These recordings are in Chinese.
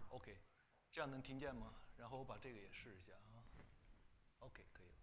OK，这样能听见吗？然后我把这个也试一下啊。OK， 可以了。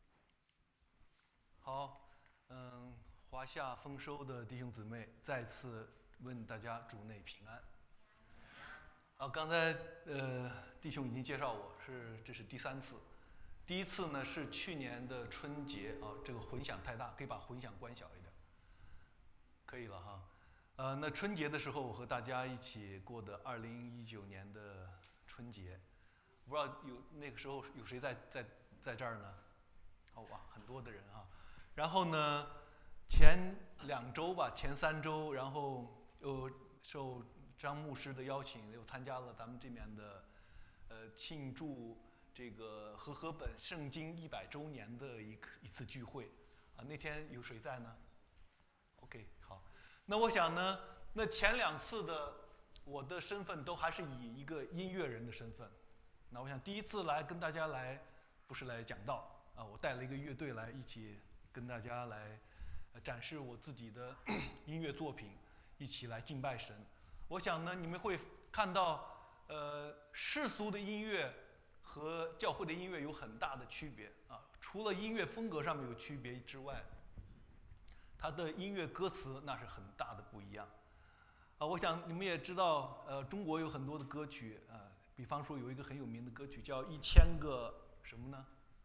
好，华夏丰收的弟兄姊妹，再次问大家主内平安。好，刚才弟兄已经介绍我这是第3次，第一次呢是去年的春节啊，这个混响太大，可以把混响关小一点。可以了哈。那春节的时候，我和大家一起过的2019年的春节，不知道那个时候有谁在这儿呢？哦哇，很多的人啊。然后呢，前2周吧，前3周，然后又受张牧师的邀请，又参加了咱们这边的庆祝这个和合本圣经100周年的一次聚会啊。那天有谁在呢？OK， 好。那我想呢，那前2次的我的身份都还是以一个音乐人的身份。那我想第一次来跟大家来，不是来讲道啊，我带了一个乐队来一起跟大家来展示我自己的音乐作品，一起来敬拜神。我想呢，你们会看到，世俗的音乐和教会的音乐有很大的区别啊。除了音乐风格上面有区别之外，它的音乐歌词那是很大的不一样，啊，我想你们也知道，中国有很多的歌曲，比方说有一个很有名的歌曲叫1000个什么呢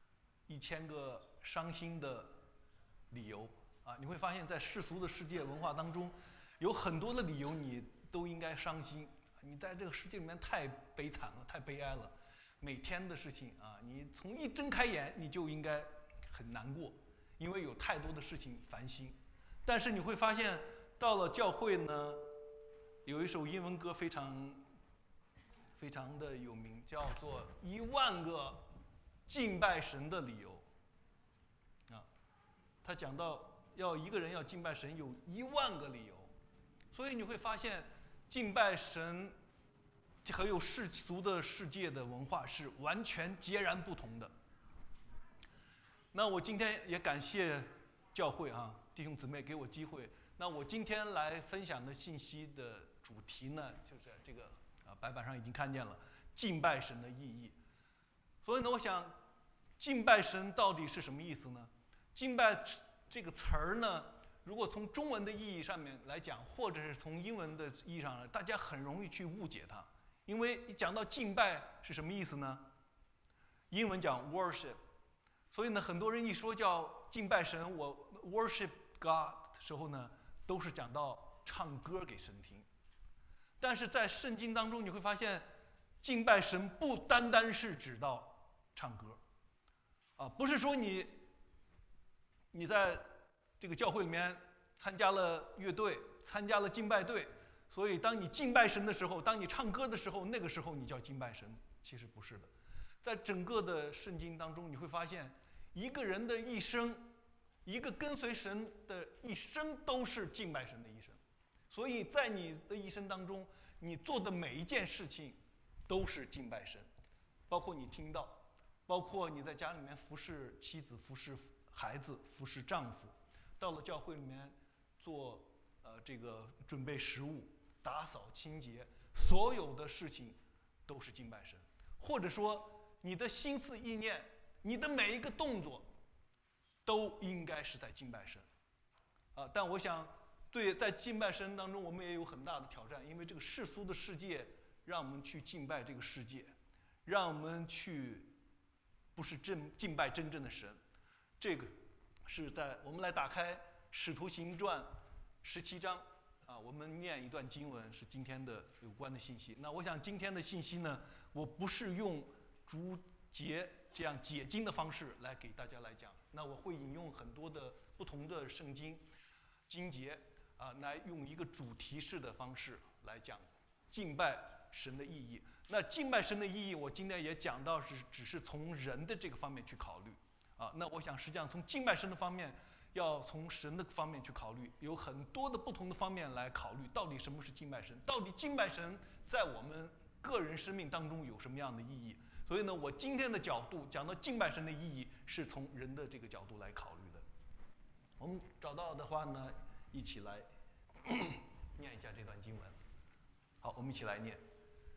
？1000个伤心的理由啊，你会发现在世俗的世界文化当中，有很多的理由你都应该伤心，你在这个世界里面太悲惨了，太悲哀了，每天的事情啊，你从一睁开眼你就应该很难过，因为有太多的事情烦心。但是你会发现，到了教会呢，有一首英文歌非常的有名，叫做《10000个敬拜神的理由》啊。他讲到一个人要敬拜神有10000个理由，所以你会发现，敬拜神和有世俗的世界的文化是完全截然不同的。那我今天也感谢教会啊，弟兄姊妹给我机会。那我今天来分享的信息的主题呢，就是这个白板上已经看见了，敬拜神的意义。所以呢，我想，敬拜神到底是什么意思呢？敬拜这个词儿呢，如果从中文的意义上面来讲，或者是从英文的意义上来，大家很容易去误解它。因为一讲到敬拜是什么意思呢？英文讲 worship。所以呢，很多人一说叫敬拜神，我 worship God 的时候呢，都是讲到唱歌给神听。但是在圣经当中，你会发现，敬拜神不单单是指到唱歌，啊，不是说你在这个教会里面参加了乐队，参加了敬拜队，所以当你敬拜神的时候，当你唱歌的时候，那个时候你叫敬拜神，其实不是的。在整个的圣经当中，你会发现，一个人的一生，一个跟随神的一生，都是敬拜神的一生。所以在你的一生当中，你做的每一件事情，都是敬拜神，包括你听到，包括你在家里面服侍妻子、服侍孩子、服侍丈夫，到了教会里面做这个准备食物、打扫清洁，所有的事情都是敬拜神。或者说，你的心思意念，你的每一个动作，都应该是在敬拜神，啊！但我想，在敬拜神当中，我们也有很大的挑战，因为这个世俗的世界让我们去敬拜这个世界，让我们去不是敬拜真正的神。这个是我们来打开《使徒行传》17章啊，我们念一段经文，是今天的有关的信息。那我想今天的信息呢，我不是用逐节这样解经的方式来给大家来讲，那我会引用很多的不同的圣经经节啊，来用一个主题式的方式来讲敬拜神的意义。那敬拜神的意义，我今天也讲到只是从人的这个方面去考虑啊。那我想实际上从敬拜神的方面，要从神的方面去考虑，有很多的不同的方面来考虑，到底什么是敬拜神？到底敬拜神在我们个人生命当中有什么样的意义？所以呢，我今天的角度讲到敬拜神的意义，是从人的这个角度来考虑的。我们找到的话呢，一起来念一下这段经文。好，我们一起来念。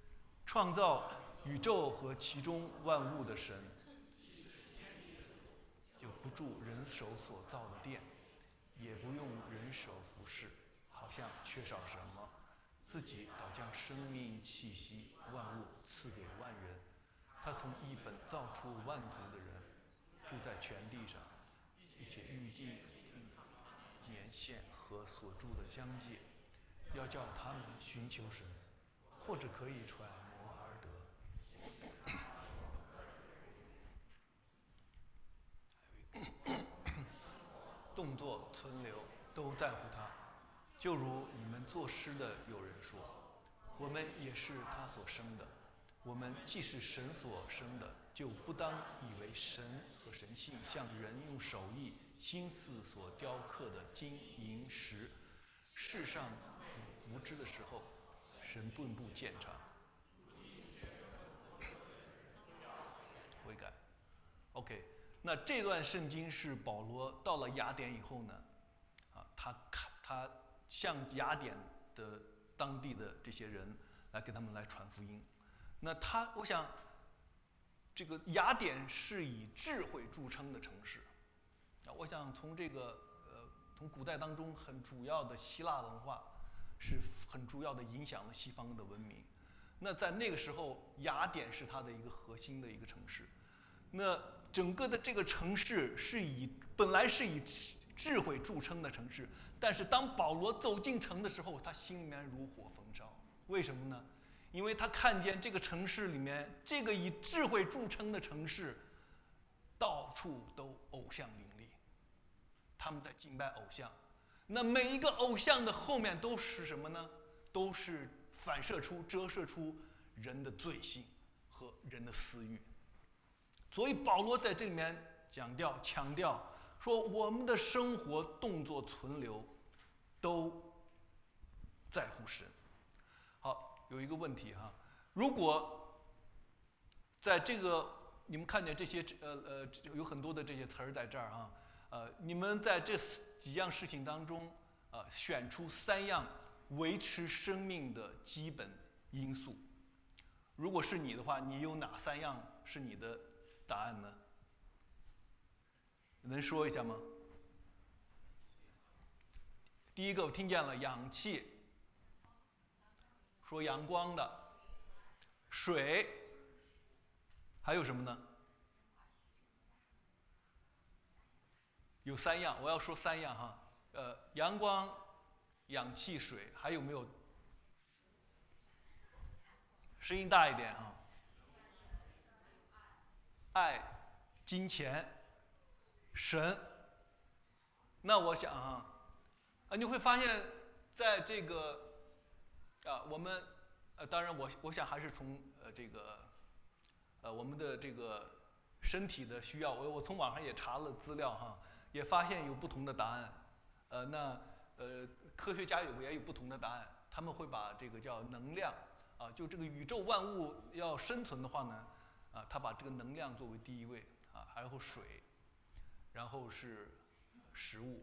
创造宇宙和其中万物的神，就不住人手所造的殿，也不用人手服侍，好像缺少什么，自己倒将生命气息万物赐给万人。他从一本造出万族的人，住在全地上，并且预定年限和所住的疆界，要叫他们寻求神，或者可以揣摩而得。动作存留都在乎他，就如你们作诗的有人说，我们也是他所生的。我们既是神所生的，就不当以为神和神性像人用手艺心思所雕刻的金银石。世上无知的时候，神步步鉴察。悔改。OK， 那这段圣经是保罗到了雅典以后呢，他向雅典的当地的这些人来给他们来传福音。那我想，这个雅典是以智慧著称的城市。我想从从古代当中很主要的希腊文化，是很主要的影响了西方的文明。那在那个时候，雅典是它的一个核心的一个城市。那整个的这个城市本来是以智慧著称的城市，但是当保罗走进城的时候，他心里面如火焚烧。为什么呢？因为他看见这个城市里面，这个以智慧著称的城市，到处都偶像林立，他们在敬拜偶像。那每一个偶像的后面都是什么呢？都是折射出人的罪性和人的私欲。所以保罗在这里面强调说，我们的生活动作存留都在乎神。好，有一个问题哈，如果在这个你们看见这些有很多的这些词儿在这儿哈，你们在这几样事情当中选出3样维持生命的基本因素。如果是你的话，你有哪3样是你的答案呢？能说一下吗？第一个我听见了氧气，说阳光的，水，还有什么呢？有3样，我要说3样哈。阳光、氧气、水，还有没有？声音大一点哈。爱、金钱、神。那我想哈，你会发现在这个我们当然我想还是从我们的这个身体的需要，我从网上也查了资料哈，也发现有不同的答案。科学家也有不同的答案，他们会把这个叫能量就这个宇宙万物要生存的话呢，他把这个能量作为第一位然后水，然后是食物。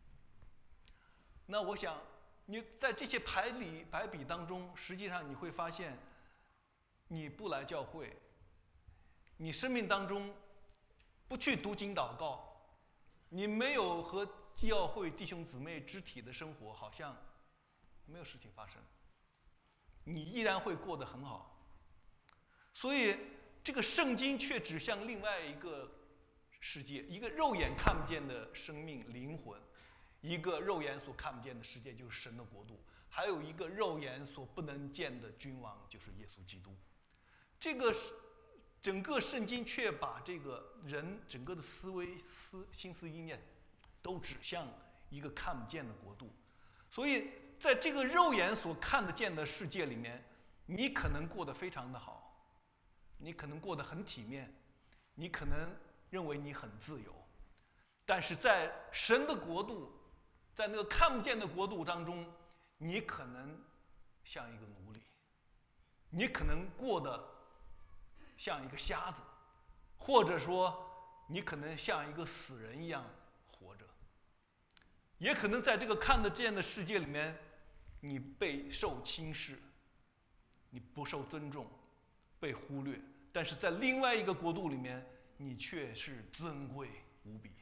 那我想你在这些排比当中，实际上你会发现，你不来教会，你生命当中不去读经祷告，你没有和教会弟兄姊妹肢体的生活，好像没有事情发生，你依然会过得很好。所以这个圣经却指向另外一个世界，一个肉眼看不见的生命灵魂，一个肉眼所看不见的世界，就是神的国度，还有一个肉眼所不能见的君王，就是耶稣基督。这个整个圣经却把这个人整个的心思意念都指向一个看不见的国度。所以在这个肉眼所看得见的世界里面，你可能过得非常的好，你可能过得很体面，你可能认为你很自由，但是在神的国度，在那个看不见的国度当中，你可能像一个奴隶，你可能过得像一个瞎子，或者说你可能像一个死人一样活着，也可能在这个看得见的世界里面，你备受轻视，你不受尊重， 被忽略，但是在另外一个国度里面，你却是尊贵无比。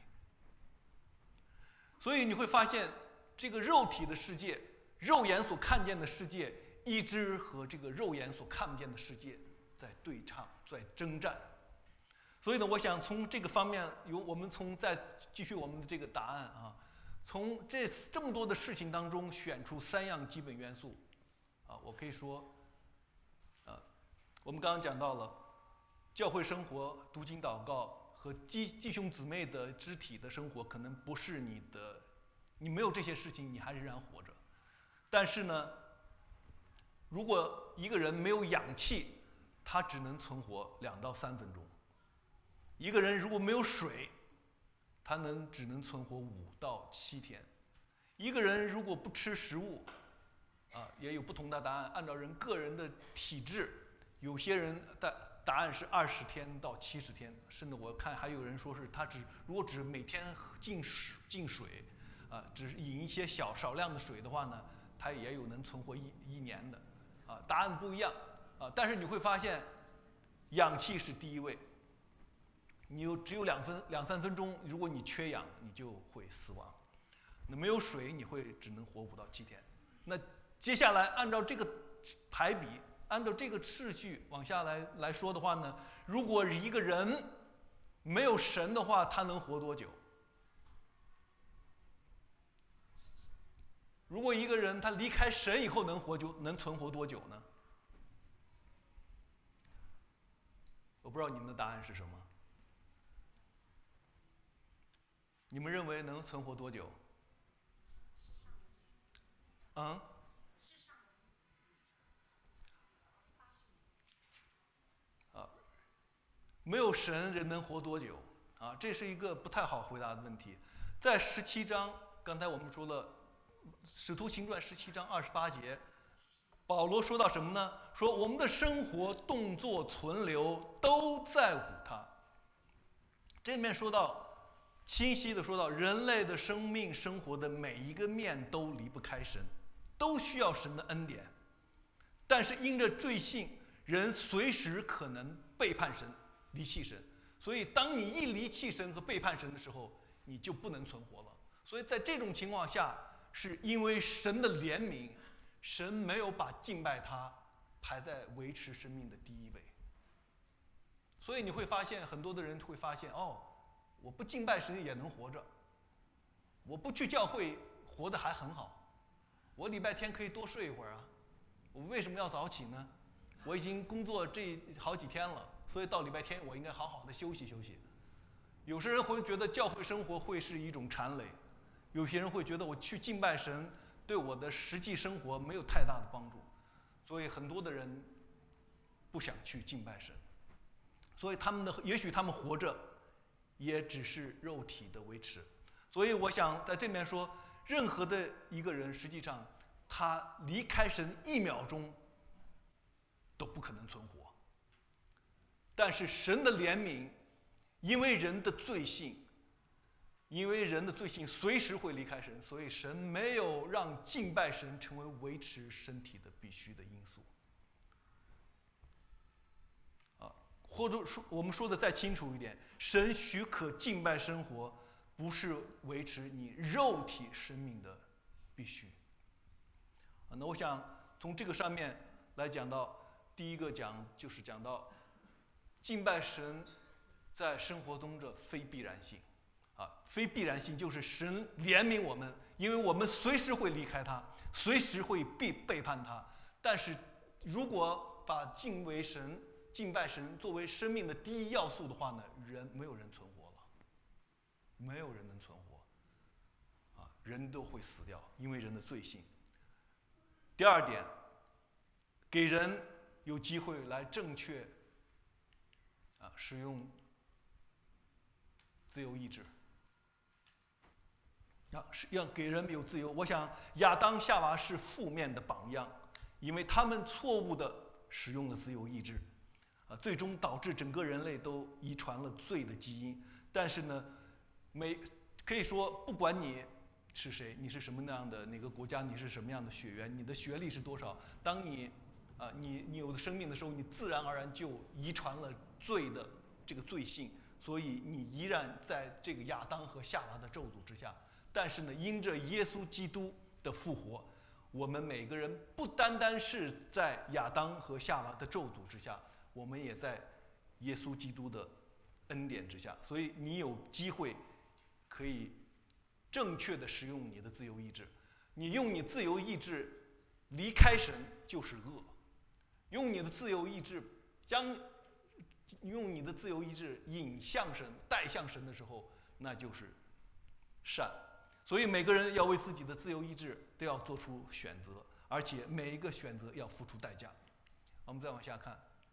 所以你会发现，这个肉体的世界，肉眼所看见的世界，一直和这个肉眼所看不见的世界在对唱，在征战。所以呢，我想从这个方面，我们再继续我们的这个答案啊，从这么多的事情当中选出3样基本元素，啊，我可以说，我们刚刚讲到了，教会生活、读经祷告和弟兄姊妹的肢体的生活，可能不是你没有这些事情，你还仍然活着。但是呢，如果一个人没有氧气，他只能存活2到3分钟。一个人如果没有水，他只能存活5到7天。一个人如果不吃食物，也有不同的答案。按照个人的体质，有些人的答案是20天到70天，甚至我看还有人说是他如果只每天进水，只饮一些少量的水的话呢，他也有能存活一年的，答案不一样，但是你会发现，氧气是第一位。你只有2、3分钟，如果你缺氧，你就会死亡。那没有水，你只能活5到7天。那接下来按照这个排比，按照这个次序往下来说的话呢，如果一个人没有神的话，他能活多久？如果一个人他离开神以后能存活多久呢？我不知道你们的答案是什么。你们认为能存活多久？没有神，人能活多久？这是一个不太好回答的问题。在17章，刚才我们说了，《使徒行传》17章28节，保罗说到什么呢？说我们的生活、动作、存留都在乎他。这里面清晰的说到，人类的生命生活的每一个面都离不开神，都需要神的恩典。但是因着罪性，人随时可能背叛神、离弃神。所以当你一离弃神和背叛神的时候，你就不能存活了。所以在这种情况下，是因为神的怜悯，神没有把敬拜他排在维持生命的第一位。所以你会发现，很多的人会发现，我不敬拜神也能活着，我不去教会活得还很好，我礼拜天可以多睡一会儿啊，我为什么要早起呢？我已经工作这好几天了，所以到礼拜天我应该好好的休息休息。有些人会觉得教会生活会是一种缠累，有些人会觉得我去敬拜神对我的实际生活没有太大的帮助，所以很多的人不想去敬拜神，所以也许他们活着也只是肉体的维持。所以我想在这边说，任何的一个人，实际上他离开神1秒钟都不可能存活。但是神的怜悯，因为人的罪性随时会离开神，所以神没有让敬拜神成为维持身体的必须的因素。或者说我们说的再清楚一点，神许可敬拜生活，不是维持你肉体生命的必须。那我想从这个上面来讲到，第一个就是讲到敬拜神在生活中的非必然性。非必然性就是神怜悯我们，因为我们随时会离开他，随时会背叛他。但是如果把敬拜神作为生命的第一要素的话呢，没有人存活了，没有人能存活，人都会死掉，因为人的罪性。第二点，给人有机会来正确使用自由意志，要给人有自由。我想亚当夏娃是负面的榜样，因为他们错误地使用了自由意志，最终导致整个人类都遗传了罪的基因。但是呢，可以说不管你是谁，你是什么样的哪个国家，你是什么样的血缘，你的学历是多少，当你你有了生命的时候，你自然而然就遗传了罪的这个罪性，所以你依然在这个亚当和夏娃的咒诅之下。但是呢，因着耶稣基督的复活，我们每个人不单单是在亚当和夏娃的咒诅之下，我们也在耶稣基督的恩典之下。所以你有机会可以正确的使用你的自由意志。你用你自由意志离开神就是恶，用你的自由意志用你的自由意志引向神、带向神的时候，那就是善。所以每个人要为自己的自由意志都要做出选择，而且每一个选择要付出代价。我们再往下看。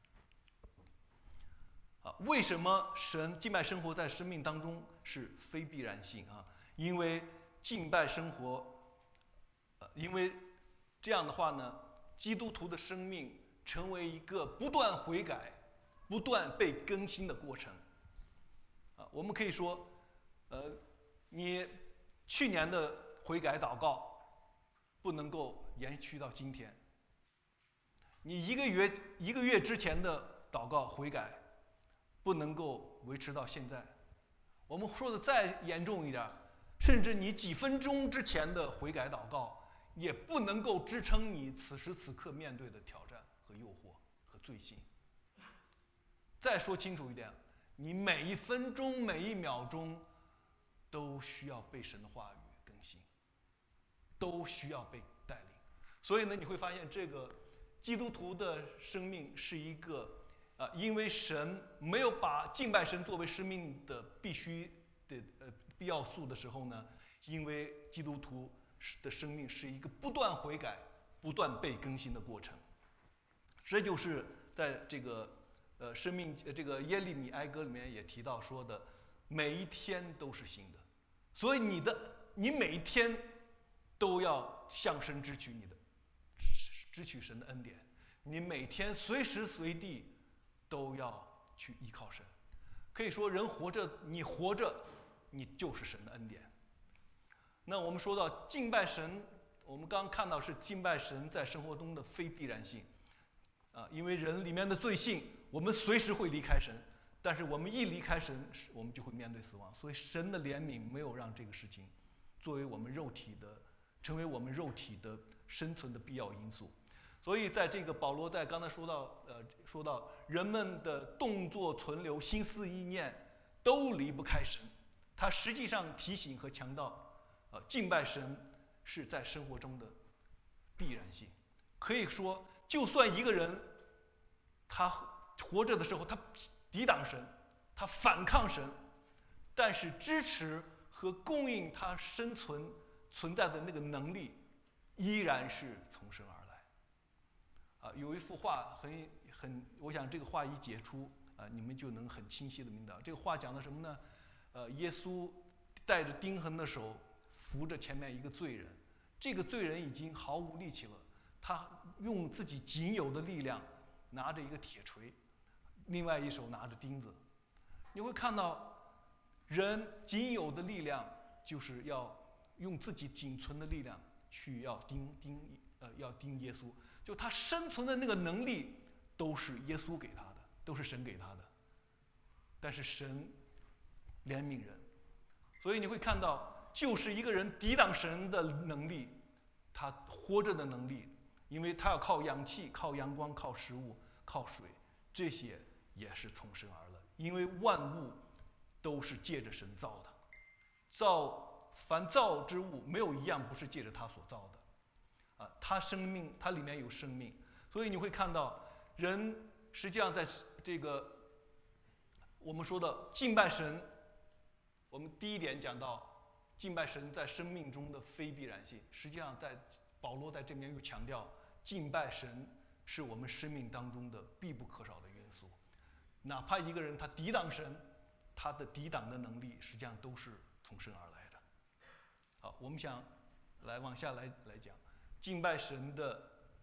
为什么敬拜生活在生命当中是非必然性啊？因为敬拜生活，因为这样的话呢，基督徒的生命成为一个不断悔改、不断被更新的过程。我们可以说，你去年的悔改祷告不能够延续到今天，你一个月之前的祷告悔改不能够维持到现在。我们说的再严重一点，甚至你几分钟之前的悔改祷告也不能够支撑你此时此刻面对的挑战和诱惑和罪性。再说清楚一点，你每一分钟每一秒钟都需要被神的话语更新，都需要被带领。所以呢，你会发现这个基督徒的生命是一个因为神没有把敬拜神作为生命的必须的必要素的时候呢，因为基督徒的生命是一个不断悔改、不断被更新的过程。这就是在这个这个耶利米哀歌里面也提到说的，每一天都是新的。所以你每一天都要向神支取神的恩典，你每天随时随地都要去依靠神。可以说，人活着，你就是神的恩典。那我们说到敬拜神，我们刚刚看到是敬拜神在生活中的非必然性，因为人里面的罪性，我们随时会离开神，但是我们一离开神，我们就会面对死亡。所以神的怜悯没有让这个事情成为我们肉体的生存的必要因素。所以在这个保罗在刚才说到人们的动作存留、心思意念都离不开神，他实际上提醒和强调，敬拜神是在生活中的必然性。可以说，就算一个人他活着的时候，他抵挡神，他反抗神，但是支持和供应他生存在的那个能力，依然是从神而来。有一幅画我想这个画一解出你们就能很清晰的明白。这个画讲的什么呢？耶稣带着钉痕的手扶着前面一个罪人，这个罪人已经毫无力气了，他用自己仅有的力量拿着一个铁锤，另外一手拿着钉子。你会看到，人仅有的力量就是要用自己仅存的力量去要钉耶稣，就他生存的那个能力都是耶稣给他的，都是神给他的。但是神怜悯人，所以你会看到，就是一个人抵挡神的能力，他活着的能力，因为他要靠氧气、靠阳光、靠食物、靠水，这些也是从神而来。因为万物都是借着神造的，凡造之物没有一样不是借着他所造的。它里面有生命，所以你会看到，人实际上在这个我们说的敬拜神，我们第一点讲到敬拜神在生命中的非必然性。实际上，保罗在这边又强调，敬拜神是我们生命当中的必不可少的元素。哪怕一个人他抵挡神，他的抵挡的能力实际上都是从神而来的。好，我们想往下来讲。敬拜神的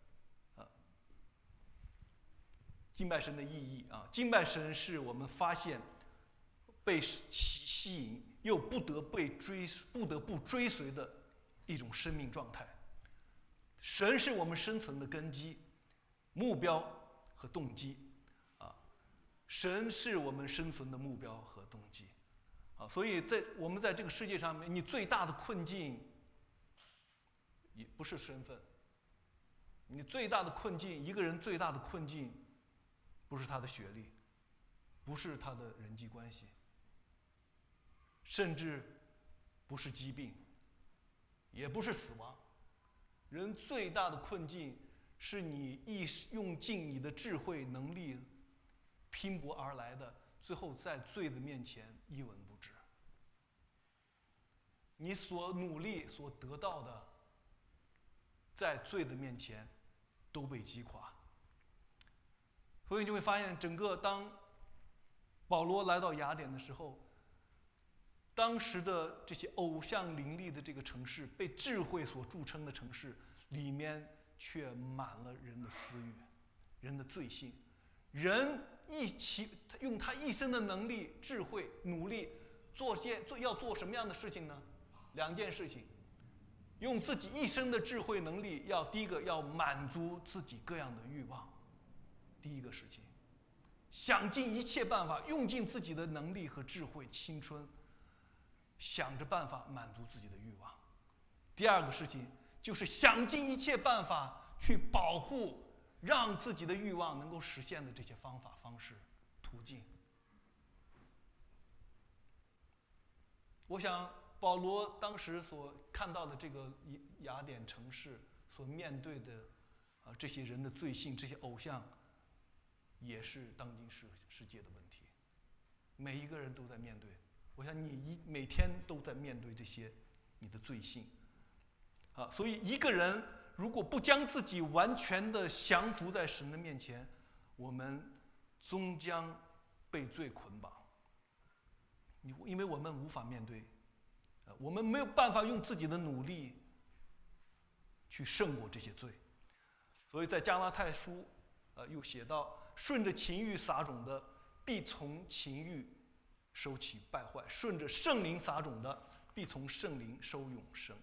意义啊！敬拜神是我们发现被吸引又不得不追随的一种生命状态。神是我们生存的根基， 目标和动机，啊，神是我们生存的目标和动机，啊，所以我们在这个世界上面，你最大的困境也不是身份，你最大的困境，一个人最大的困境，不是他的学历，不是他的人际关系，甚至不是疾病，也不是死亡。人最大的困境是你用尽你的智慧能力拼搏而来的，最后在罪的面前一文不值。你所努力所得到的，在罪的面前都被击垮。所以你会发现，当保罗来到雅典的时候，当时的这些偶像林立的这个城市，被智慧所著称的城市，里面却满了人的私欲，人的罪性。人用他一生的能力、智慧、努力，要做什么样的事情呢？2件事情。用自己一生的智慧能力，第一个要满足自己各样的欲望，第一个事情，想尽一切办法，用尽自己的能力和智慧、青春，想着办法满足自己的欲望。第二个事情就是想尽一切办法去保护，让自己的欲望能够实现的这些方法、方式、途径。我想保罗当时所看到的这个雅典城市所面对的这些人的罪性，这些偶像，也是当今世界的问题。每一个人都在面对，我想你每天都在面对这些你的罪性。所以一个人如果不将自己完全的降服在神的面前，我们终将被罪捆绑。因为我们无法面对，我们没有办法用自己的努力去胜过这些罪。所以在加拉太书又写到，顺着情欲撒种的，必从情欲收起败坏；顺着圣灵撒种的，必从圣灵收永生。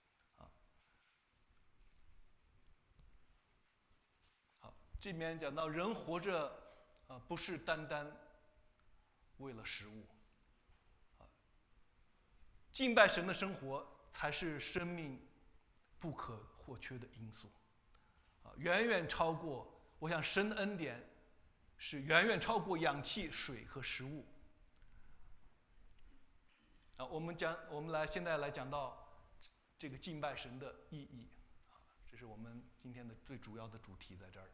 好，这里面讲到人活着不是单单为了食物，敬拜神的生活才是生命不可或缺的因素，远远超过，我想神的恩典是远远超过氧气、水和食物。我们现在来讲到这个敬拜神的意义，这是我们今天的最主要的主题在这儿。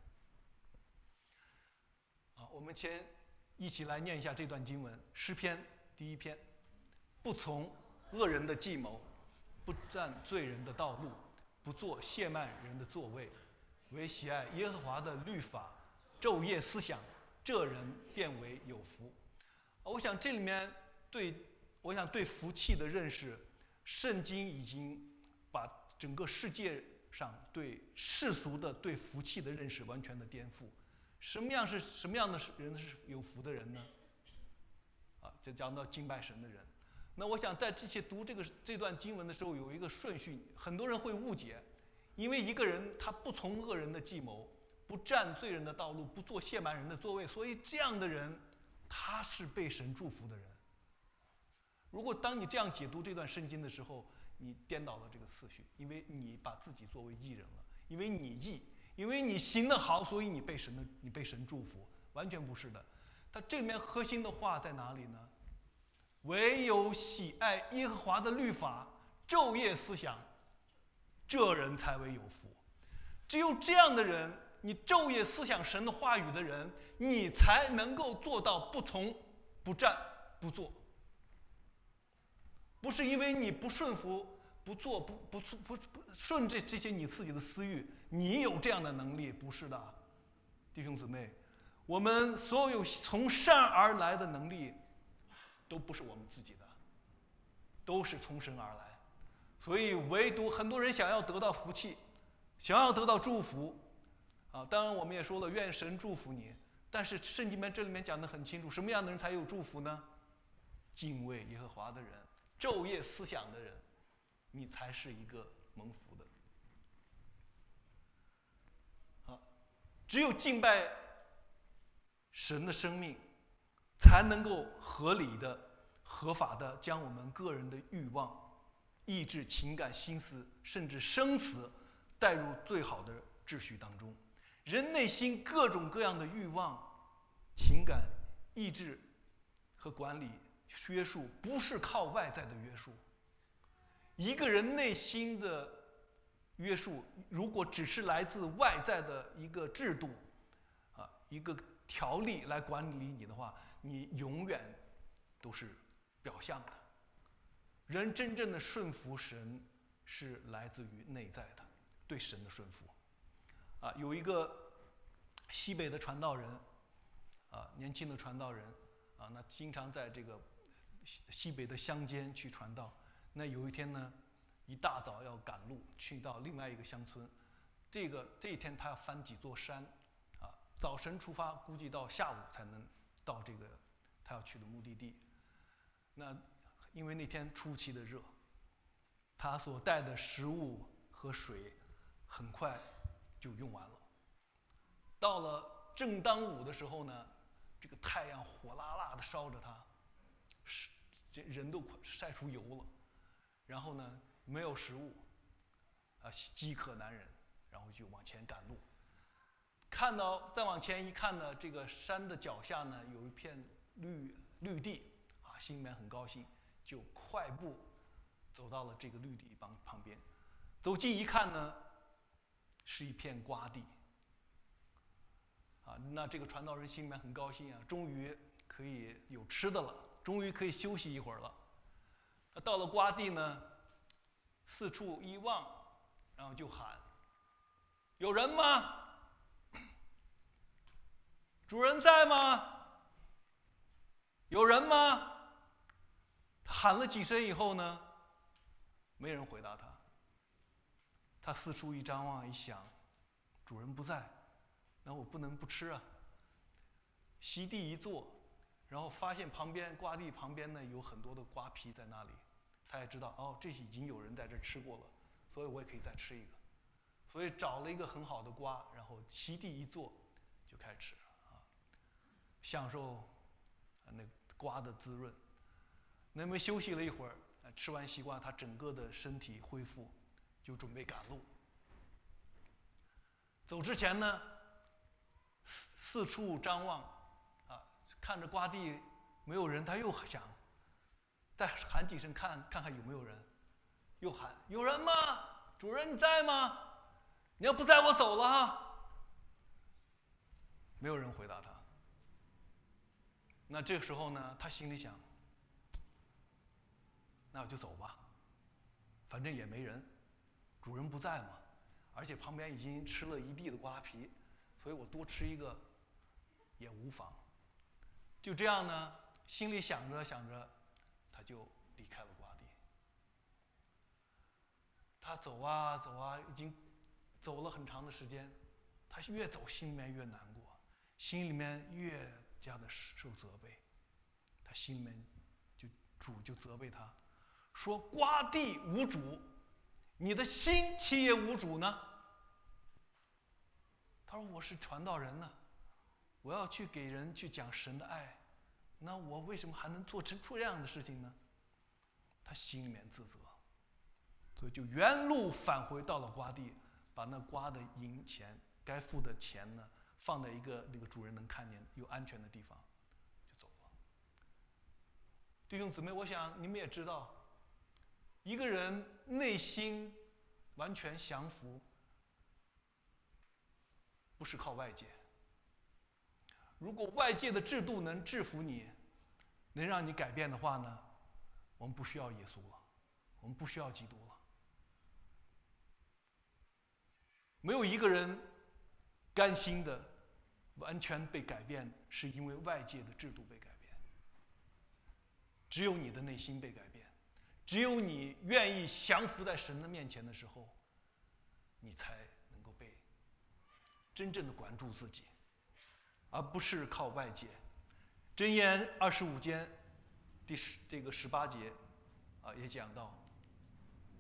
我们先一起来念一下这段经文，诗篇第1篇：不从恶人的计谋，不占罪人的道路，不做亵慢人的座位，唯喜爱耶和华的律法，昼夜思想，这人便为有福。我想这里面对福气的认识，圣经已经把整个世界上对世俗的对福气的认识完全的颠覆。什么样的人是有福的人呢？就讲到敬拜神的人。那我想在读这段经文的时候，有一个顺序，很多人会误解，因为一个人他不从恶人的计谋，不占罪人的道路，不做亵慢人的座位，所以这样的人他是被神祝福的人。如果当你这样解读这段圣经的时候，你颠倒了这个次序，因为你把自己作为义人了，因为你义，因为你行得好，所以你被神祝福，完全不是的。它这里面核心的话在哪里呢？唯有喜爱耶和华的律法，昼夜思想，这人才为有福。只有这样的人，你昼夜思想神的话语的人，你才能够做到不从、不占、不做。不是因为你不顺服、不做、不顺这些你自己的私欲，你有这样的能力，不是的，弟兄姊妹，我们所有从善而来的能力，都不是我们自己的，都是从神而来。所以唯独很多人想要得到福气，想要得到祝福，当然我们也说了，愿神祝福你。但是圣经这里面讲得很清楚，什么样的人才有祝福呢？敬畏耶和华的人，昼夜思想的人，你才是一个蒙福的。 只有敬拜神的生命，才能够合理的、合法的将我们个人的欲望、意志、情感、心思，甚至生死带入最好的秩序当中。人内心各种各样的欲望、情感、意志和管理约束，不是靠外在的约束。一个人内心的约束，如果只是来自外在的一个制度，一个条例来管理你的话，你永远都是表象的。人真正的顺服神，是来自于内在的，对神的顺服。有一个西北的传道人，年轻的传道人，那经常在这个西北的乡间去传道。那有一天呢，一大早要赶路去到另外一个乡村，这一天他要翻几座山，早晨出发，估计到下午才能到这个他要去的目的地。那因为那天出奇的热，他所带的食物和水很快就用完了。到了正当午的时候呢，这个太阳火辣辣的烧着他，这人都快晒出油了。然后呢，没有食物，饥渴难忍，然后就往前赶路。看到再往前一看呢，这个山的脚下呢有一片绿地，心里面很高兴，就快步走到了这个绿地旁边。走近一看呢，是一片瓜地。那这个传道人心里面很高兴啊，终于可以有吃的了，终于可以休息一会儿了。到了瓜地呢，四处一望，然后就喊：“有人吗？主人在吗？有人吗？”他喊了几声以后呢，没人回答他。他四处一张望，一想，主人不在，那我不能不吃啊。席地一坐，然后发现瓜地旁边呢有很多的瓜皮在那里，他也知道这已经有人在这吃过了，所以我也可以再吃一个，所以找了一个很好的瓜，然后席地一坐就开始吃享受那瓜的滋润。那么休息了一会儿，吃完西瓜，他整个的身体恢复，就准备赶路。走之前呢，四处张望，看着瓜地没有人，他又想再喊几声，看看有没有人，又喊：“有人吗？主人你在吗？你要不在我走了哈。”没有人回答他。那这个时候呢，他心里想：那我就走吧，反正也没人，主人不在嘛，而且旁边已经吃了一地的瓜皮，所以我多吃一个也无妨。就这样呢，心里想着想着，他就离开了瓜地。他走啊走啊，已经走了很长的时间，他越走心里面越难过，心里面越加的受责备。他心里面主就责备他，说：“瓜地无主，你的心岂也无主呢？”他说：“我是传道人呢，我要去给人去讲神的爱，那我为什么还能做出这样的事情呢？”他心里面自责，所以就原路返回到了瓜地，把那瓜的银钱该付的钱呢，放在一个那个主人能看见又安全的地方，就走了。弟兄姊妹，我想你们也知道，一个人内心完全降服，不是靠外界。如果外界的制度能制服你，能让你改变的话呢，我们不需要耶稣了，我们不需要基督了。没有一个人甘心的完全被改变，是因为外界的制度被改变。只有你的内心被改变，只有你愿意降服在神的面前的时候，你才能够被真正的管住自己，而不是靠外界。箴言25章这个18节也讲到，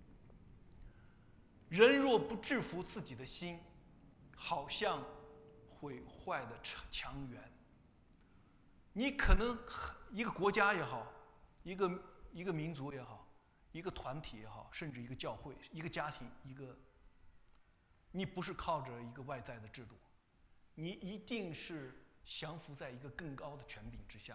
人若不制服自己的心，好像毁坏的强源。你可能一个国家也好，一个民族也好，一个团体也好，甚至一个教会、一个家庭、你不是靠着一个外在的制度，你一定是降服在一个更高的权柄之下。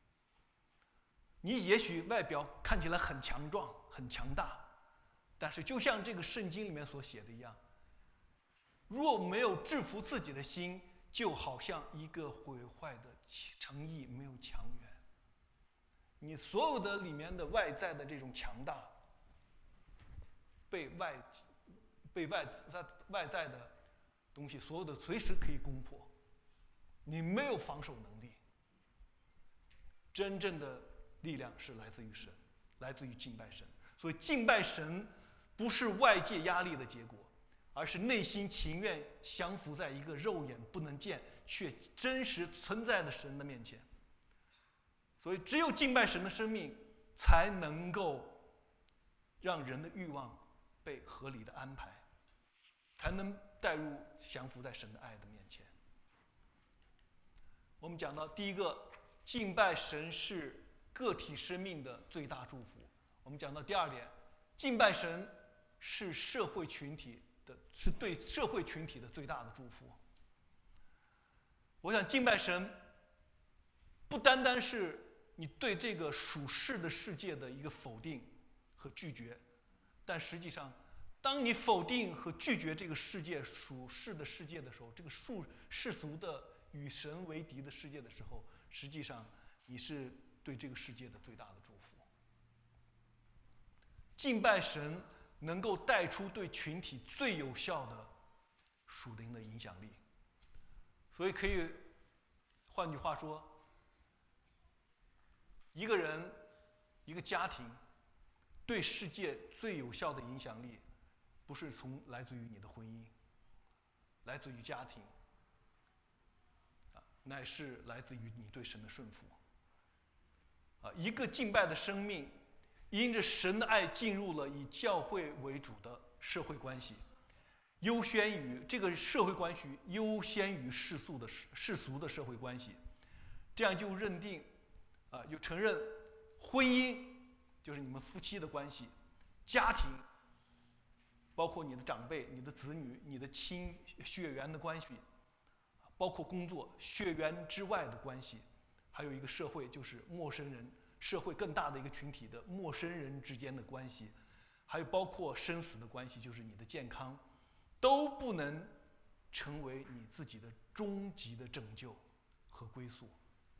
你也许外表看起来很强壮、很强大，但是就像这个圣经里面所写的一样，若没有制服自己的心，就好像一个毁坏的城邑没有强援。你所有的里面的外在的这种强大，被外在的东西，所有的随时可以攻破。你没有防守能力。真正的力量是来自于神，来自于敬拜神。所以敬拜神不是外界压力的结果，而是内心情愿降服在一个肉眼不能见却真实存在的神的面前。所以只有敬拜神的生命才能够让人的欲望被合理的安排，才能带入降服在神的爱的面前。我们讲到第一个，敬拜神是个体生命的最大祝福。我们讲到第二点，敬拜神是社会群体的，是对社会群体的最大的祝福。我想敬拜神不单单是你对这个属世的世界的一个否定和拒绝，但实际上当你否定和拒绝这个世界属世的世界的时候，这个世俗的与神为敌的世界的时候，实际上你是对这个世界的最大的祝福。敬拜神能够带出对群体最有效的属灵的影响力。所以可以换句话说，一个人一个家庭对世界最有效的影响力，不是来自于你的婚姻，来自于家庭，乃是来自于你对神的顺服。一个敬拜的生命因着神的爱进入了以教会为主的社会关系，优先于这个社会关系优先于世俗的社会关系，这样就认定就承认婚姻就是你们夫妻的关系，家庭包括你的长辈、你的子女、你的亲血缘的关系，包括工作血缘之外的关系，还有一个社会就是陌生人，社会更大的一个群体的陌生人之间的关系，还有包括生死的关系，就是你的健康，都不能成为你自己的终极的拯救和归宿。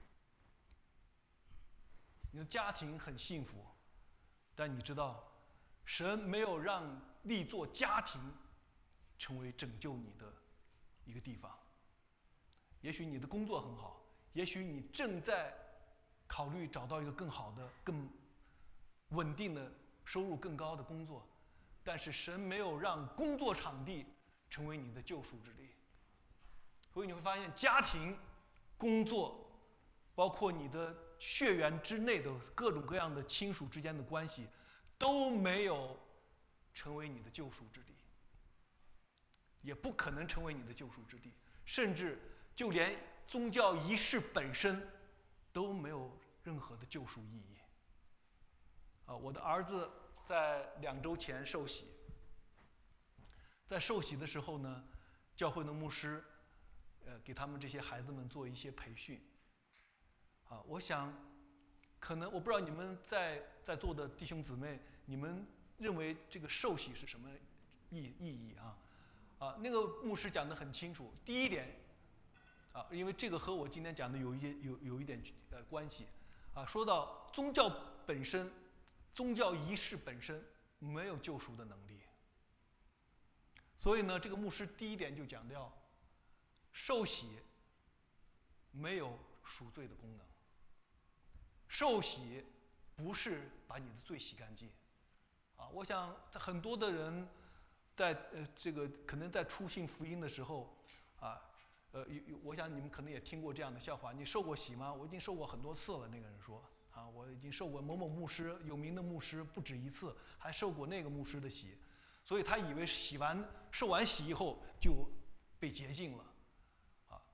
你的家庭很幸福，但你知道，神没有让立作家庭成为拯救你的一个地方。也许你的工作很好，也许你正在考虑找到一个更好的、更稳定的、收入更高的工作，但是神没有让工作场地成为你的救赎之地。所以你会发现，家庭、工作，包括你的血缘之内的各种各样的亲属之间的关系，都没有成为你的救赎之地，也不可能成为你的救赎之地，甚至就连宗教仪式本身都没有任何的救赎意义。我的儿子在2周前受洗，在受洗的时候呢，教会的牧师给他们这些孩子们做一些培训。我想可能我不知道你们在座的弟兄姊妹，你们认为这个受洗是什么意义啊？那个牧师讲得很清楚。第一点因为这个和我今天讲的有一点关系说到宗教本身，宗教仪式本身没有救赎的能力，所以呢，这个牧师第一点就讲到，受洗没有赎罪的功能，受洗不是把你的罪洗干净我想很多的人在这个可能在初信福音的时候我想你们可能也听过这样的笑话：你受过洗吗？我已经受过很多次了。那个人说我已经受过某某牧师有名的牧师不止一次，还受过那个牧师的洗，所以他以为受完洗以后就被洁净了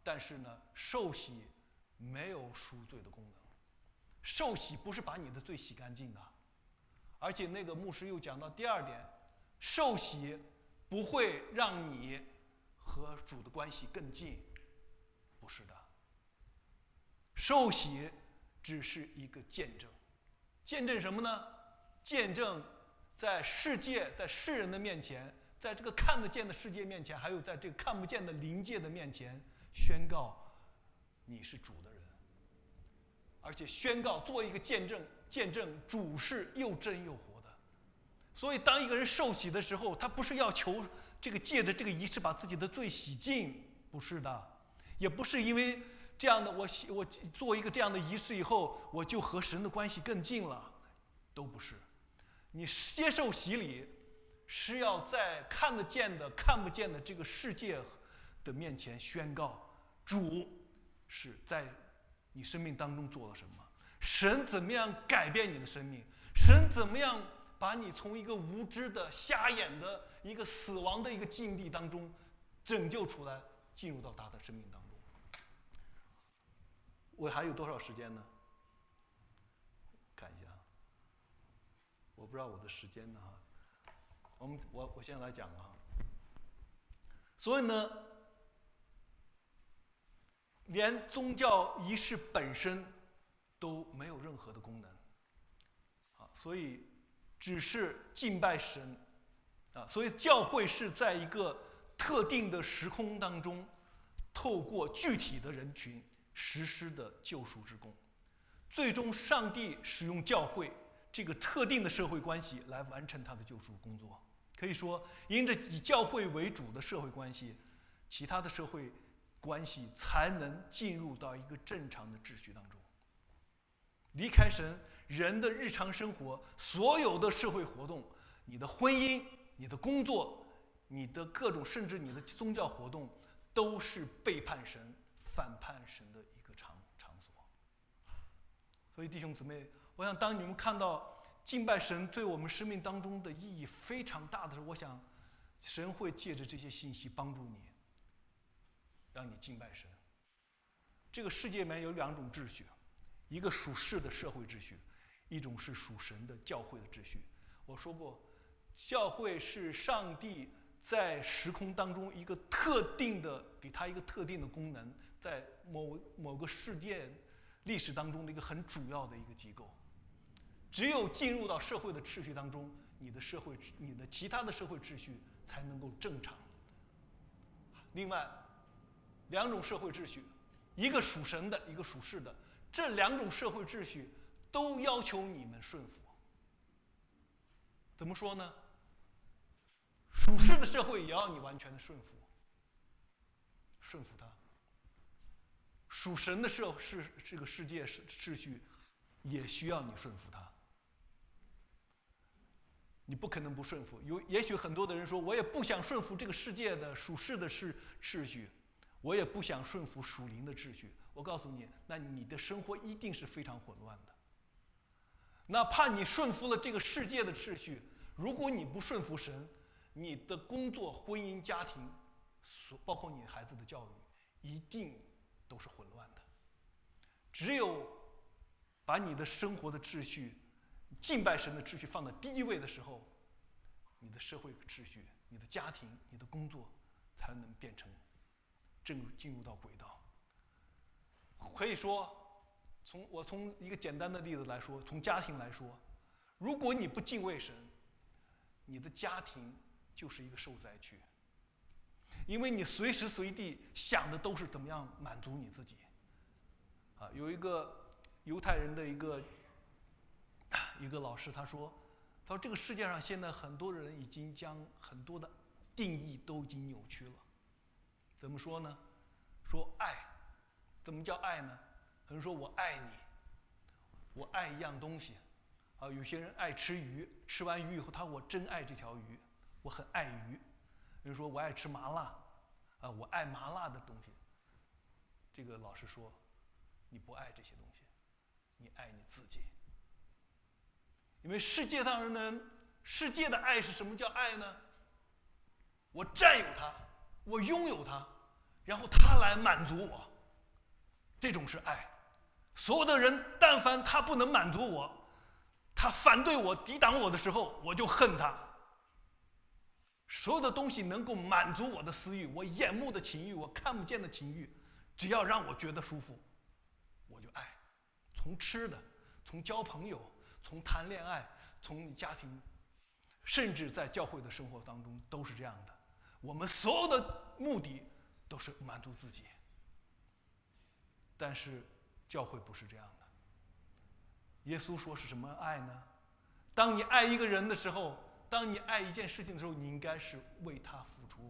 但是呢，受洗没有赎罪的功能。受洗不是把你的罪洗干净的，而且那个牧师又讲到第二点，受洗不会让你和主的关系更近，不是的。受洗只是一个见证，见证什么呢？见证在世界、在世人的面前，在这个看得见的世界面前，还有在这个看不见的灵界的面前，宣告你是主的人，而且宣告做一个见证，见证主是又真又活的。所以，当一个人受洗的时候，他不是要求这个借着这个仪式把自己的罪洗尽，不是的，也不是因为这样的我做一个这样的仪式以后，我就和神的关系更近了，都不是。你接受洗礼，是要在看得见的、看不见的这个世界的面前宣告，主是在你生命当中做了什么，神怎么样改变你的生命，神怎么样把你从一个无知的、瞎眼的、一个死亡的一个境地当中拯救出来，进入到他的生命当中。我还有多少时间呢？看一下，我不知道我的时间呢哈。我先来讲啊。所以呢，连宗教仪式本身都没有任何的功能，所以只是敬拜神，所以教会是在一个特定的时空当中，透过具体的人群实施的救赎之功。最终，上帝使用教会这个特定的社会关系来完成他的救赎工作。可以说，因着以教会为主的社会关系，其他的社会关系才能进入到一个正常的秩序当中。离开神，人的日常生活，所有的社会活动，你的婚姻、你的工作、你的各种，甚至你的宗教活动，都是背叛神、反叛神的一个场所。所以弟兄姊妹，我想当你们看到敬拜神对我们生命当中的意义非常大的时候，我想神会借着这些信息帮助你，让你敬拜神。这个世界里面有两种秩序，一个属世的社会秩序，一种是属神的教会的秩序。我说过，教会是上帝在时空当中一个特定的，给他一个特定的功能，在某个事件历史当中的一个很主要的一个机构。只有进入到社会的秩序当中，你的其他的社会秩序才能够正常。另外，两种社会秩序，一个属神的，一个属世的，这两种社会秩序都要求你们顺服。怎么说呢？属世的社会也要你完全的顺服它。属神的这个世界秩序也需要你顺服它。你不可能不顺服。也许很多的人说，我也不想顺服这个世界的属世的秩序，我也不想顺服属灵的秩序。我告诉你，那你的生活一定是非常混乱的。哪怕你顺服了这个世界的秩序，如果你不顺服神，你的工作、婚姻、家庭，包括你孩子的教育，一定都是混乱的。只有把你的生活的秩序、敬拜神的秩序放在第一位的时候，你的社会秩序、你的家庭、你的工作才能变成进入到轨道。可以说，从一个简单的例子来说，从家庭来说，如果你不敬畏神，你的家庭就是一个受灾区，因为你随时随地想的都是怎么样满足你自己。有一个犹太人的一个老师，他说这个世界上现在很多人已经将很多的定义都已经扭曲了。怎么说呢？说爱，怎么叫爱呢？很多人说我爱你，我爱一样东西。有些人爱吃鱼，吃完鱼以后，我真爱这条鱼，我很爱鱼。有人说我爱吃麻辣，我爱麻辣的东西。这个老师说，你不爱这些东西，你爱你自己。因为世界上人呢，世界的爱是什么叫爱呢？我占有它，我拥有它， 然后他来满足我，这种是爱。所有的人，但凡他不能满足我，他反对我、抵挡我的时候，我就恨他。所有的东西能够满足我的私欲，我眼目的情欲，我看不见的情欲，只要让我觉得舒服，我就爱。从吃的，从交朋友，从谈恋爱，从家庭，甚至在教会的生活当中都是这样的。我们所有的目的都是满足自己，但是教会不是这样的。耶稣说是什么爱呢？当你爱一个人的时候，当你爱一件事情的时候，你应该是为他付出。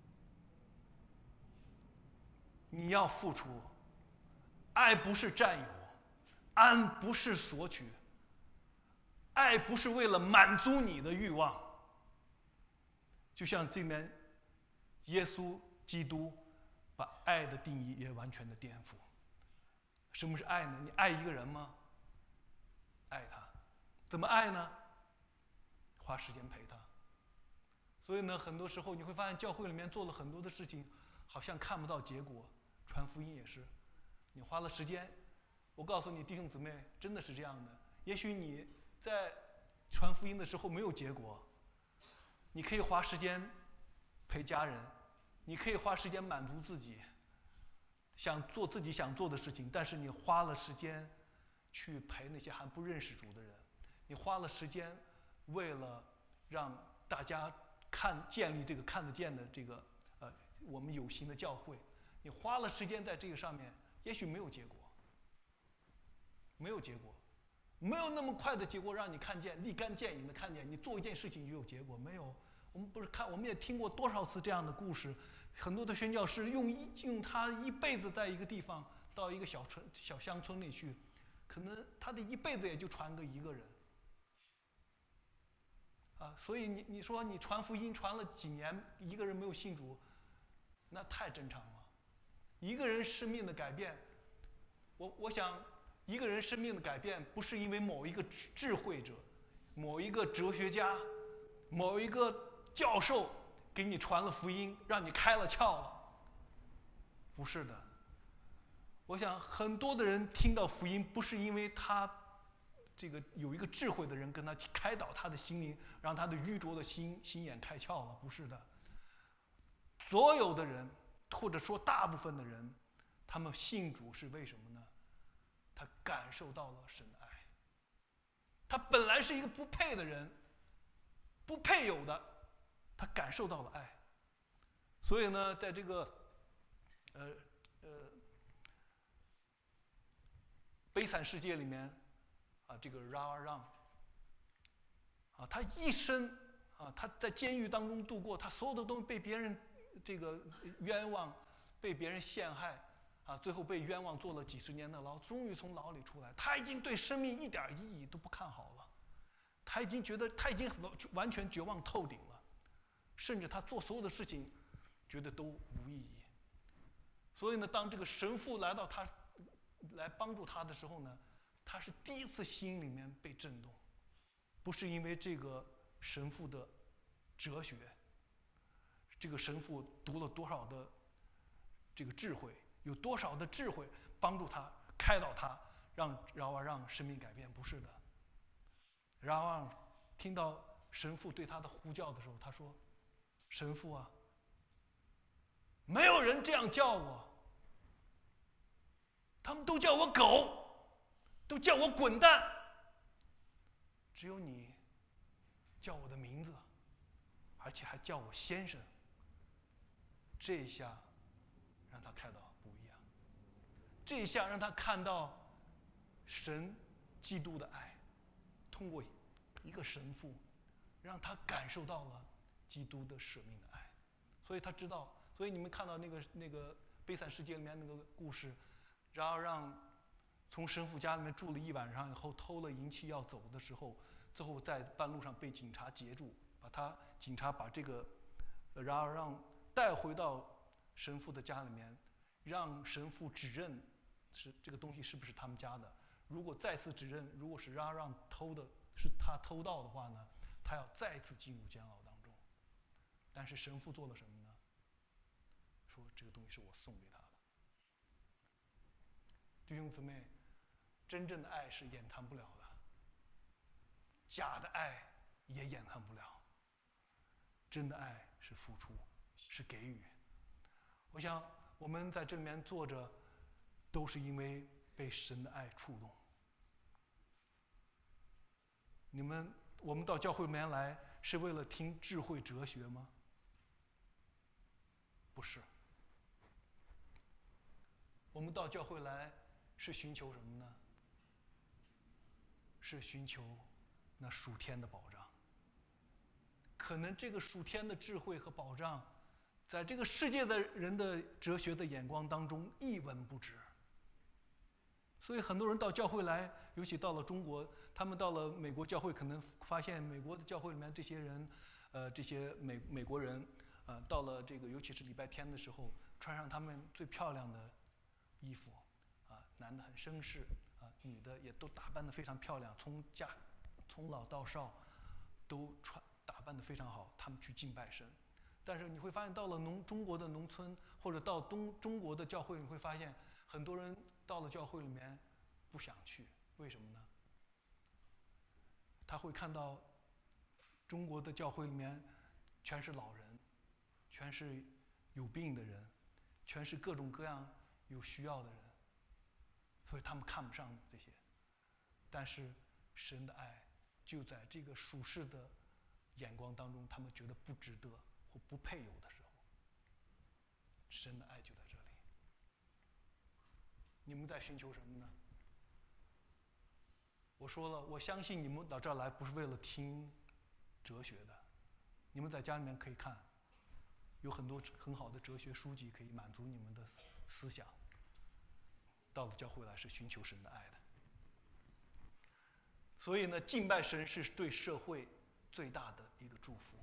你要付出。爱不是占有，爱不是索取，爱不是为了满足你的欲望。就像这边耶稣基督把爱的定义也完全的颠覆。什么是爱呢？你爱一个人吗？爱他。怎么爱呢？花时间陪他。所以呢，很多时候你会发现教会里面做了很多的事情，好像看不到结果。传福音也是，你花了时间。我告诉你，弟兄姊妹，真的是这样的。也许你在传福音的时候没有结果，你可以花时间陪家人，你可以花时间满足自己，想做自己想做的事情，但是你花了时间去陪那些还不认识主的人，你花了时间为了让大家建立这个看得见的这个我们有形的教会，你花了时间在这个上面，也许没有结果，没有结果，没有那么快的结果让你看见，立竿见影的看见你做一件事情就有结果，没有。我们不是看，我们也听过多少次这样的故事，很多的宣教士用他一辈子在一个地方到一个小乡村里去，可能他的一辈子也就传个一个人。所以你说你传福音传了几年，一个人没有信主，那太正常了。一个人生命的改变，我想一个人生命的改变不是因为某一个智慧者、某一个哲学家、某一个教授给你传了福音，让你开了窍了，不是的。我想很多的人听到福音，不是因为他这个有一个智慧的人跟他开导他的心灵，让他的愚拙的心眼开窍了，不是的。所有的人，或者说大部分的人，他们信主是为什么呢？他感受到了神的爱。他本来是一个不配的人，不配有的，他感受到了爱。所以呢，在这个悲惨世界里面，这个拉尔让，他一生他在监狱当中度过，他所有的东西被别人这个冤枉，被别人陷害，最后被冤枉坐了几十年的牢，终于从牢里出来。他已经对生命一点意义都不看好了，他已经觉得他已经完全绝望透顶了，甚至他做所有的事情觉得都无意义。所以呢，当这个神父来到他来帮助他的时候呢，他是第一次心里面被震动，不是因为这个神父的哲学，这个神父读了多少的这个智慧，有多少的智慧帮助他开导他，让生命改变，不是的。然后听到神父对他的呼叫的时候，他说：“神父啊，没有人这样叫我，他们都叫我狗，都叫我滚蛋，只有你叫我的名字，而且还叫我先生。”这一下让他看到不一样，这一下让他看到神基督的爱，通过一个神父让他感受到了基督的舍命的爱。所以他知道，所以你们看到那个悲惨世界里面那个故事，然后让从神父家里面住了一晚上以后，偷了银器要走的时候，最后在半路上被警察截住，警察把这个然后让带回到神父的家里面，让神父指认是这个东西是不是他们家的。如果再次指认，如果是让偷的是他偷盗的话呢，他要再次进入监牢当中。但是神父做了什么呢？说这个东西是我送给他的。弟兄姊妹，真正的爱是掩藏不了的，假的爱也掩藏不了。真的爱是付出，是给予。我想我们在这里面坐着，都是因为被神的爱触动。我们到教会里面来，是为了听智慧哲学吗？不是。我们到教会来，是寻求什么呢？是寻求那属天的保障。可能这个属天的智慧和保障，在这个世界的人的哲学的眼光当中一文不值。所以很多人到教会来，尤其到了中国，他们到了美国教会，可能发现美国的教会里面这些人，这些美国人，到了这个尤其是礼拜天的时候，穿上他们最漂亮的衣服，男的很绅士，女的也都打扮得非常漂亮，从老到少，都打扮得非常好，他们去敬拜神。但是你会发现，到了中国的农村，或者到中国的教会，你会发现很多人到了教会里面不想去，为什么呢？他会看到中国的教会里面全是老人，全是有病的人，全是各种各样有需要的人，所以他们看不上这些。但是神的爱就在这个属世的眼光当中，他们觉得不值得或不配有的时候，神的爱就在这里。你们在寻求什么呢？我说了，我相信你们到这儿来不是为了听哲学的，你们在家里面可以看，有很多很好的哲学书籍可以满足你们的思想。到了教会来是寻求神的爱的。所以呢，敬拜神是对社会最大的一个祝福。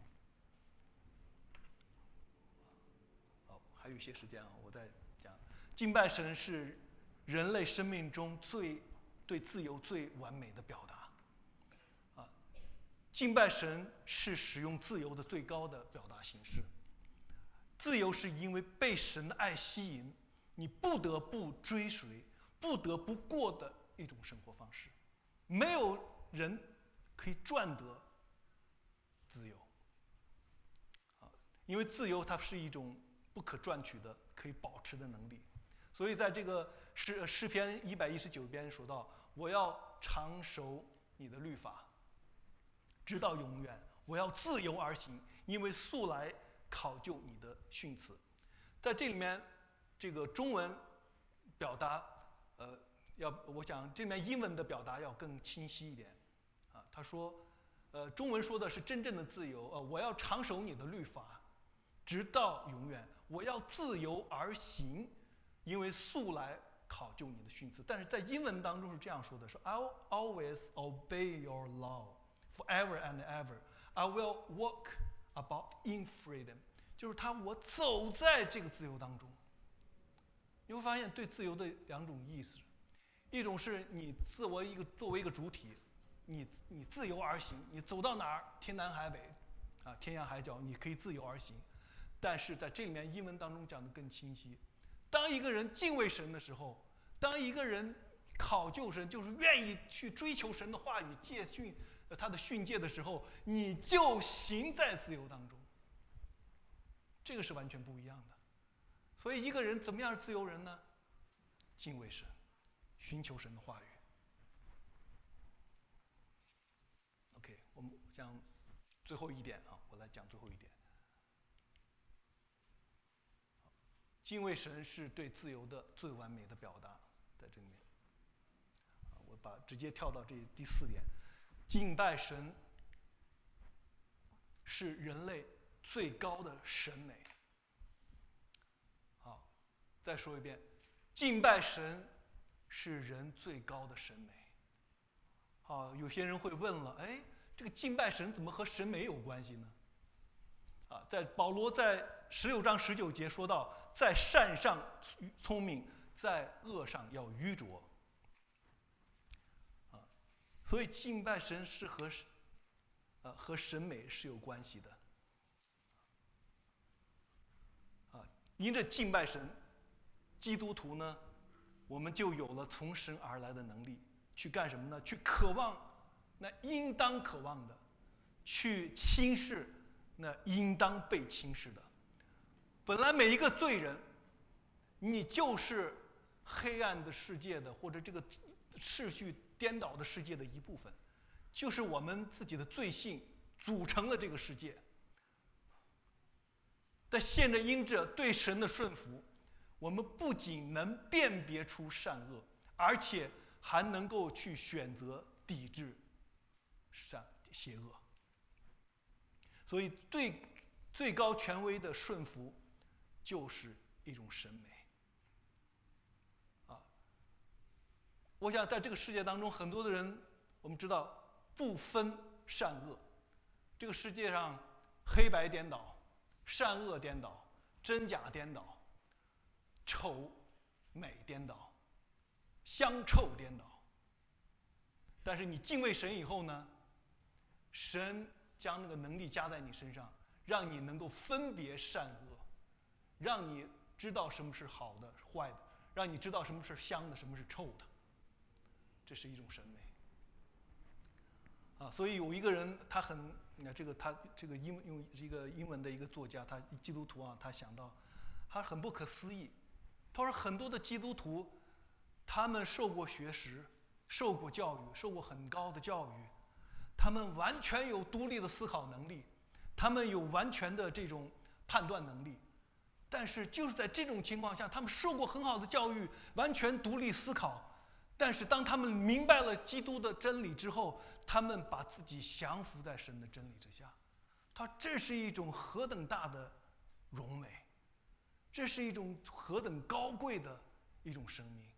好，还有一些时间啊，我再讲。敬拜神是人类生命中对自由最完美的表达。敬拜神是使用自由的最高的表达形式。自由是因为被神的爱吸引，你不得不追随、不得不过的一种生活方式。没有人可以赚得自由，因为自由它是一种不可赚取的、可以保持的能力。所以在这个诗篇119篇说到：“我要常守你的律法，直到永远；我要自由而行，因为素来考究你的训词。”在这里面，这个中文表达，我想这边英文的表达要更清晰一点。他说，中文说的是真正的自由，我要常守你的律法，直到永远；我要自由而行，因为素来考究你的训词。但是在英文当中是这样说的：说 I'll always obey your law forever and ever. I will walk about in freedom. 就是我走在这个自由当中。你会发现对自由的两种意思，一种是你作为一个主体，你自由而行，你走到哪儿天南海北，天涯海角，你可以自由而行。但是在这里面英文当中讲得更清晰，当一个人敬畏神的时候，当一个人考究神，就是愿意去追求神的话语、戒训他的训诫的时候，你就行在自由当中。这个是完全不一样的。所以一个人怎么样是自由人呢？敬畏神，寻求神的话语。OK， 我们讲最后一点啊，我来讲最后一点。敬畏神是对自由的最完美的表达，在这里面。我直接跳到这第4点，敬拜神是人类最高的审美。好，再说一遍，敬拜神是人最高的审美。好，有些人会问了，这个敬拜神怎么和审美有关系呢？保罗在16章19节说到，在善上聪明，在恶上要愚拙。所以敬拜神是和审美是有关系的。 因着敬拜神，基督徒呢，我们就有了从神而来的能力，去干什么呢？去渴望那应当渴望的，去轻视那应当被轻视的。本来每一个罪人，你就是黑暗的世界的，或者这个秩序颠倒的世界的一部分，就是我们自己的罪性组成了这个世界。但现在因着对神的顺服，我们不仅能辨别出善恶，而且还能够去选择抵制邪恶。所以最高权威的顺服就是一种审美。我想在这个世界当中，很多的人，我们知道不分善恶，这个世界上黑白颠倒，善恶颠倒，真假颠倒，丑美颠倒，香臭颠倒。但是你敬畏神以后呢，神将那个能力加在你身上，让你能够分别善恶，让你知道什么是好的坏的，让你知道什么是香的，什么是臭的。这是一种审美所以有一个人，他这个用这个英文的一个作家，他基督徒他想到，他很不可思议。他说很多的基督徒，他们受过学识，受过教育，受过很高的教育，他们完全有独立的思考能力，他们有完全的这种判断能力。但是就是在这种情况下，他们受过很好的教育，完全独立思考。但是当他们明白了基督的真理之后，他们把自己降服在神的真理之下。他说这是一种何等大的荣美，这是一种何等高贵的一种生命。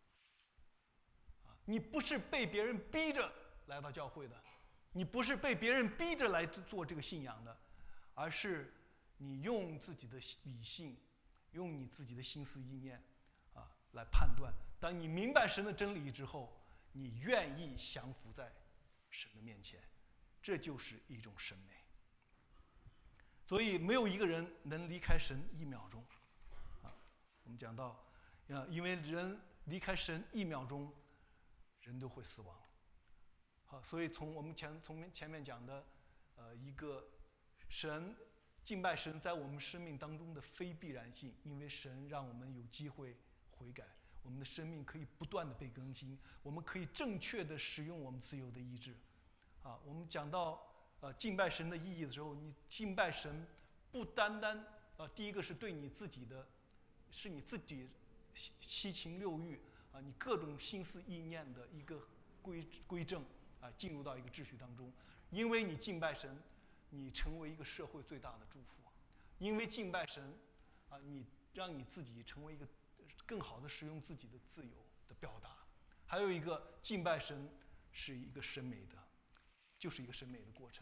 你不是被别人逼着来到教会的，你不是被别人逼着来做这个信仰的，而是你用自己的理性，用你自己的心思意念来判断。当你明白神的真理之后，你愿意降服在神的面前，这就是一种审美。所以没有一个人能离开神1秒钟。我们讲到，因为人离开神1秒钟，人都会死亡。所以从前面讲的，一个敬拜神在我们生命当中的非必然性，因为神让我们有机会悔改。我们的生命可以不断的被更新，我们可以正确的使用我们自由的意志。我们讲到敬拜神的意义的时候，你敬拜神不单单第一个是对你自己的，是你自己七情六欲你各种心思意念的一个归正进入到一个秩序当中。因为你敬拜神，你成为一个社会最大的祝福。因为敬拜神你让你自己成为一个更好的使用自己的自由的表达。还有一个，敬拜神是一个审美的，就是一个审美的过程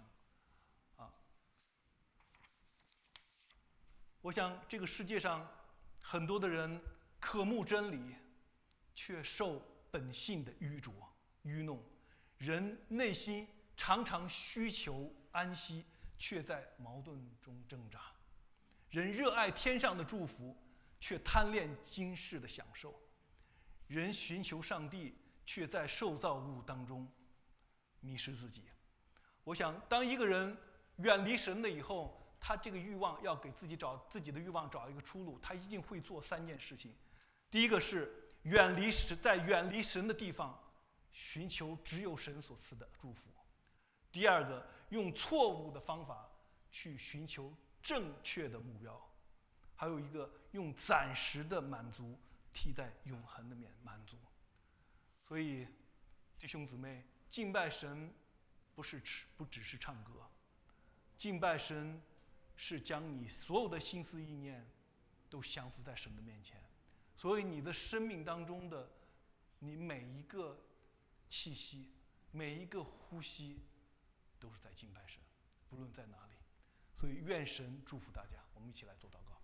我想这个世界上很多的人渴慕真理，却受本性的愚弄。人内心常常需求安息，却在矛盾中挣扎。人热爱天上的祝福，却贪恋今世的享受。人寻求上帝，却在受造物当中迷失自己。我想当一个人远离神了以后，他这个欲望要给自己的欲望找一个出路，他一定会做3件事情。第一个是在远离神的地方寻求只有神所赐的祝福。第二个，用错误的方法去寻求正确的目标。还有一个，用暂时的满足替代永恒的满足。所以弟兄姊妹，敬拜神不只是唱歌，敬拜神是将你所有的心思意念都降服在神的面前。所以你的生命当中的你每一个气息，每一个呼吸都是在敬拜神，不论在哪里。所以愿神祝福大家。我们一起来做祷告。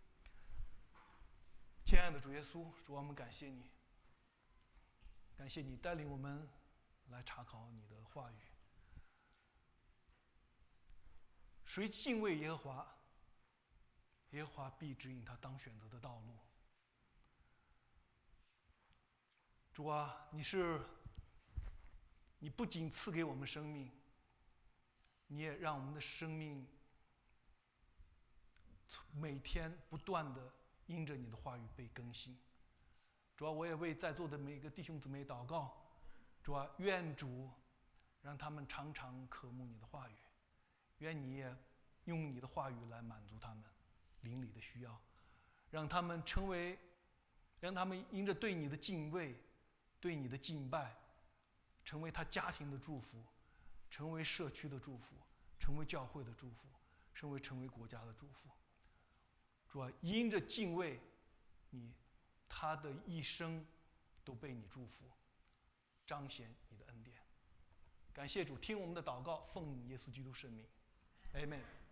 亲爱的主耶稣，主，我们感谢你，感谢你带领我们来查考你的话语。谁敬畏耶和华， 耶和华必指引他当选择的道路。主啊，你不仅赐给我们生命，你也让我们的生命每天不断的因着你的话语被更新。主啊，我也为在座的每个弟兄姊妹祷告，主啊，愿主让他们常常渴慕你的话语，愿你也用你的话语来满足他们灵里的需要，让他们因着对你的敬畏，对你的敬拜，成为他家庭的祝福，成为社区的祝福，成为教会的祝福，成为国家的祝福。主啊，因着敬畏你，他的一生都被你祝福，彰显你的恩典。感谢主，听我们的祷告，奉耶稣基督圣名 ，Amen。